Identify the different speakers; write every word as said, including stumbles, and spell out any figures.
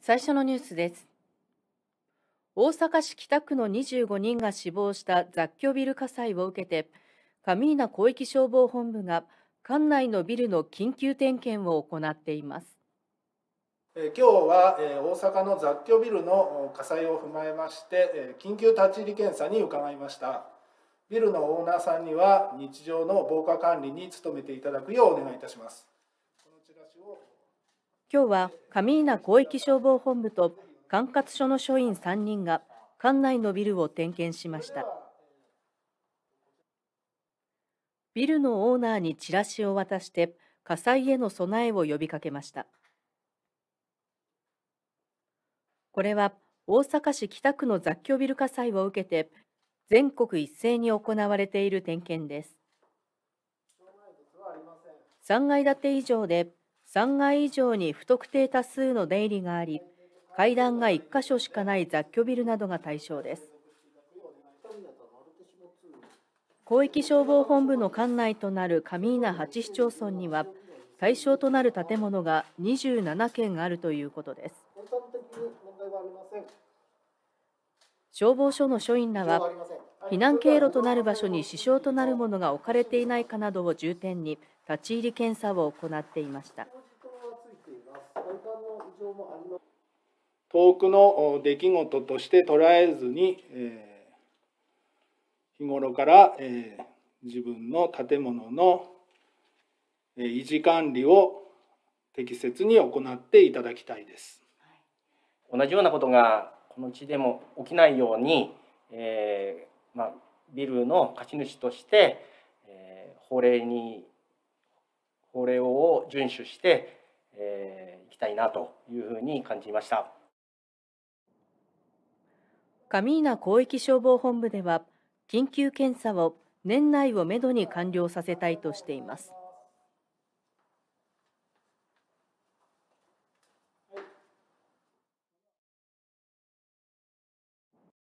Speaker 1: 最初のニュースです。大阪市北区のにじゅうごにんが死亡した雑居ビル火災を受けて、上伊那広域消防本部が管内のビルの緊急点検を行っています。
Speaker 2: 今日は大阪の雑居ビルの火災を踏まえまして緊急立ち入り検査に伺いました。ビルのオーナーさんには日常の防火管理に努めていただくようお願いいたします。
Speaker 1: 今日は上伊那広域消防本部と管轄署の署員さんにんが管内のビルを点検しました。ビルのオーナーにチラシを渡して火災への備えを呼びかけました。これは大阪市北区の雑居ビル火災を受けて全国一斉に行われている点検です。さんがい建て以上でさんがい以上に不特定多数の出入りがあり、階段がいっかしょしかない雑居ビルなどが対象です。広域消防本部の管内となる上伊那はち市町村には対象となる建物がにじゅうななけんあるということです。消防署の署員らは避難経路となる場所に支障となるものが置かれていないかなどを重点に立ち入り検査を行っていました。
Speaker 2: 遠くの出来事として捉えずに、えー日頃から、えー、自分の建物の、えー、維持管理を適切に行っていただきたいです。
Speaker 3: 同じようなことがこの地でも起きないように、えーまあ、ビルの貸主として、えー、法令に法令を遵守してい、えー、きたいなというふうに感じました。
Speaker 1: 上伊那広域消防本部では緊急検査を年内をめどに完了させたいとしています。